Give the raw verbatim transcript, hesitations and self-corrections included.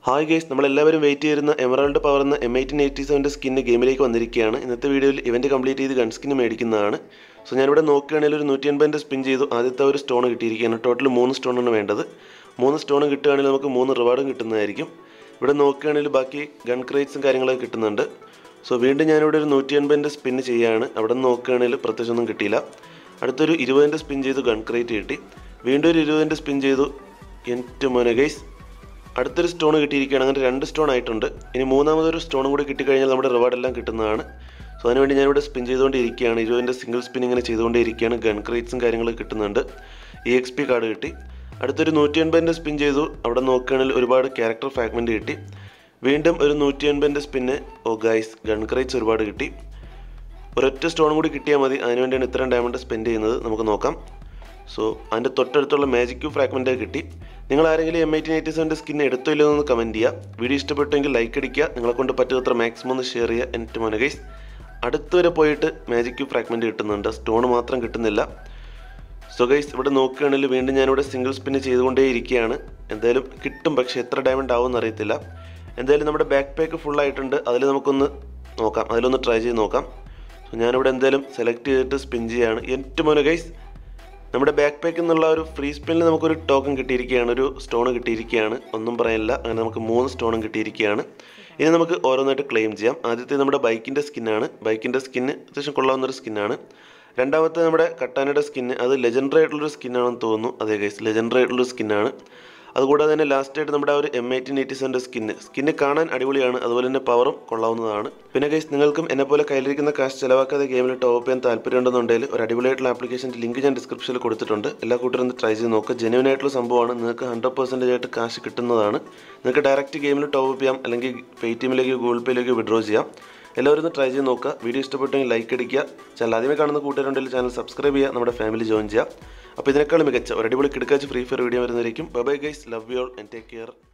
Hi guys, നമ്മളെല്ലാവരും wait ചെയ്യുന്ന emerald power എന്ന എം എയ്റ്റീൻ എയ്റ്റി സെവൻ്റെ സ്കിന്ന് ഗെയിമിലേക്ക് വന്നിരിക്കുകയാണ്. ഇന്നത്തെ വീഡിയോയിൽ ഇവൻറ്റ് കംപ്ലീറ്റ് ചെയ്ത് ഗൺ സ്കിന്ന് മേടിക്കുന്നതാണ്. സോ ഞാനിവിടെ നോക്കുകയാണെങ്കിൽ ഒരു നൂറ്റി എൺപതിൻ്റെ സ്പിൻ ചെയ്തു. ആദ്യത്തെ ഒരു സ്റ്റോൺ കിട്ടിയിരിക്കുകയാണ്. ടോട്ടൽ മൂന്ന് സ്റ്റോണാണ് വേണ്ടത്. മൂന്ന് സ്റ്റോൺ കിട്ടുകയാണെങ്കിൽ നമുക്ക് മൂന്ന് റിവാർഡും കിട്ടുന്നതായിരിക്കും. ഇവിടെ നോക്കുകയാണെങ്കിൽ ബാക്കി ഗൺ ക്രേറ്റ്സും കാര്യങ്ങളൊക്കെ കിട്ടുന്നുണ്ട്. സോ വീണ്ടും ഞാനിവിടെ ഒരു നൂറ്റി എൺപതിൻ്റെ സ്പിന്ന് ചെയ്യുകയാണ്. അവിടെ നിന്ന് നോക്കുകയാണെങ്കിൽ പ്രത്യേകിച്ചൊന്നും കിട്ടിയില്ല. അടുത്തൊരു ഇരുപതിൻ്റെ സ്പിൻ ചെയ്തു, ഗൺ ക്രേറ്റ് കിട്ടി. വീണ്ടും ഒരു ഇരുപതിൻ്റെ സ്പിൻ ചെയ്തു. എൻ്റെ മോനെ ഗൈസ്, അടുത്തൊരു സ്റ്റോൺ കിട്ടിയിരിക്കുകയാണ്. അങ്ങനെ രണ്ട് സ്റ്റോൺ ആയിട്ടുണ്ട്. ഇനി മൂന്നാമതൊരു സ്റ്റോണും കൂടി കിട്ടിക്കഴിഞ്ഞാൽ നമ്മുടെ റിവാർഡെല്ലാം കിട്ടുന്നതാണ്. സോ അതിനുവേണ്ടി ഞാനിവിടെ സ്പിൻ ചെയ്തുകൊണ്ടിരിക്കുകയാണ്. ഇരുപതിൻ്റെ സിംഗിൾ സ്പിൻ ഇങ്ങനെ ചെയ്തുകൊണ്ടിരിക്കുകയാണ്. ഗൺ ക്രേറ്റ്സും കാര്യങ്ങളൊക്കെ കിട്ടുന്നുണ്ട്. ഇ എക്സ് പി കാർഡ് കിട്ടി. അടുത്തൊരു നൂറ്റി എൺപതിൻ്റെ സ്പിൻ ചെയ്തു. അവിടെ നോക്കുകയാണെങ്കിൽ ഒരുപാട് ക്യാരക്ടർ ഫ്രാഗ്മെൻറ്റ് കിട്ടി. വീണ്ടും ഒരു നൂറ്റി എൺപതിൻ്റെ spin. Oh guys, gun crates ഒരുപാട് കിട്ടി. ഒരൊറ്റ സ്റ്റോൺ കൂടി കിട്ടിയാൽ മതി. അതിനുവേണ്ടിയാണ് ഇത്രയും ഡയമണ്ട് സ്പെൻഡ് ചെയ്യുന്നത്. നമുക്ക് നോക്കാം. സോ അതിൻ്റെ തൊട്ടടുത്തുള്ള മാജിക് ക്യൂ ഫ്രാഗ്മെൻറ്റ് കിട്ടി. നിങ്ങൾ ആരെങ്കിലും എം എയ്റ്റീൻ എയ്റ്റി സെവൻ്റെ സ്കിൻ എടുത്തോ ഇല്ലെന്ന് ഒന്ന് കമൻറ്റ് ചെയ്യുക. വീഡിയോ ഇഷ്ടപ്പെട്ടെങ്കിൽ ലൈക്ക് അടിക്കുക. നിങ്ങളെ കൊണ്ട് പറ്റുന്നത്ര മാക്സിമം ഒന്ന് ഷെയർ ചെയ്യുക. എൻ്റെ മോനെ ഗൈസ്, അടുത്ത് വരെ പോയിട്ട് മാജിക് ക്യൂ ഫ്രാഗ്മെൻറ്റ് കിട്ടുന്നുണ്ട്. സ്റ്റോൺ മാത്രം കിട്ടുന്നില്ല. സോ ഗൈസ്, ഇവിടെ നോക്കുകയാണെങ്കിൽ വീണ്ടും ഞാനിവിടെ സിംഗിൾ സ്പിന്ന് ചെയ്തുകൊണ്ടേ ഇരിക്കുകയാണ്. എന്തായാലും കിട്ടും, പക്ഷേ എത്ര ഡയമണ്ട് ആവുമെന്ന് അറിയത്തില്ല. എന്തായാലും നമ്മുടെ ബാക്ക് പാക്ക് ഫുൾ ആയിട്ടുണ്ട്. അതിൽ നമുക്കൊന്ന് നോക്കാം, അതിലൊന്ന് ട്രൈ ചെയ്ത് നോക്കാം. സോ ഞാനിവിടെ എന്തായാലും സെലക്ട് ചെയ്തിട്ട് സ്പിൻ ചെയ്യുകയാണ്. എൻ്റെ മോനെ ഗൈസ്, നമ്മുടെ ബാക്ക് പാക്കിൽ നിന്നുള്ള ഒരു ഫ്രീ സ്പിന്നിൽ നമുക്കൊരു ടോക്കൺ കിട്ടിയിരിക്കുകയാണ്. ഒരു സ്റ്റോൺ കിട്ടിയിരിക്കുകയാണ്. ഒന്നും പറയാനില്ല. അങ്ങനെ നമുക്ക് മൂന്ന് സ്റ്റോണും കിട്ടിയിരിക്കുകയാണ്. ഇനി നമുക്ക് ഓരോന്നായിട്ട് ക്ലെയിം ചെയ്യാം. ആദ്യത്തെ നമ്മുടെ ബൈക്കിൻ്റെ സ്കിന്നാണ്. ബൈക്കിൻ്റെ സ്കിന്ന് അത്യാവശ്യം കൊള്ളാവുന്നൊരു സ്കിന്നാണ്. രണ്ടാമത്തെ നമ്മുടെ കട്ടാനയുടെ സ്കിന്ന്. അത് ലെജൻഡറി ആയിട്ടുള്ളൊരു സ്കിന്നാണെന്ന് തോന്നുന്നു. അതെ ഗൈസ്, ലെജൻഡറി ആയിട്ടുള്ളൊരു സ്കിന്നാണ്. അതുകൂടാതെ തന്നെ ലാസ്റ്റായിട്ട് നമ്മുടെ ആ ഒരു എം എയ്റ്റീൻ എയ്റ്റി സെവൻ്റെ സ്കിന്ന് സ്കിന്ന് കാണാൻ അടിപൊളിയാണ്. അതുപോലെ തന്നെ പവറും കൊള്ളാവുന്നതാണ്. പിന്നെ ഗൈസ്, നിങ്ങൾക്കും എന്നെപ്പോലെ കയ്യിലിരിക്കുന്ന കാശ് ചിലവാക്കാതെ ഗെയിമിൽ ടോപ്പ് ചെയ്യാൻ താല്പര്യമുണ്ടെന്നുണ്ടെങ്കിൽ ഒരു അടിപൊളിയായിട്ടുള്ള ആപ്ലിക്കേഷൻ്റെ ലിങ്ക് ഞാൻ ഡിസ്ക്രിപ്ഷനിൽ കൊടുത്തിട്ടുണ്ട്. എല്ലാ കൂട്ടരും ഒന്ന് ട്രൈ ചെയ്ത് നോക്കുക. ജെന്യുവൻ ആയിട്ടുള്ള സംഭവമാണ്. നിങ്ങൾക്ക് ഹൺഡ്രഡ് പെർസെൻറ്റേജ് ആയിട്ട് കാശ് കിട്ടുന്നതാണ്. നിങ്ങൾക്ക് ഡയറക്റ്റ് ഗെയിമിൽ ടോപ്പ് ചെയ്യാം, അല്ലെങ്കിൽ പേടിഎമ്മിലേക്ക് ഗൂഗിൾ പേയിലേക്ക് വിഡ്രോ ചെയ്യാം. എല്ലാവരും ഒന്ന് ട്രൈ ചെയ്ത് നോക്കുക. വീഡിയോ ഇഷ്ടപ്പെട്ടെങ്കിൽ ലൈക്ക് അടിക്കുക. ചാനൽ ആദ്യമേ കാണുന്ന കൂട്ടുകാരുണ്ടെങ്കിൽ ചാനൽ സബ്സ്ക്രൈബ് ചെയ്യുക. നമ്മുടെ ഫാമിലി ജോയിൻ ചെയ്യുക. അപ്പോൾ ഇതിനേക്കാൾ മികച്ച ഒരു അടിപൊളി കിടക്കാച്ച് ഫ്രീ ഫയർ വീഡിയോ വരുന്നതായിരിക്കും. Bye bye guys, love you all and take care.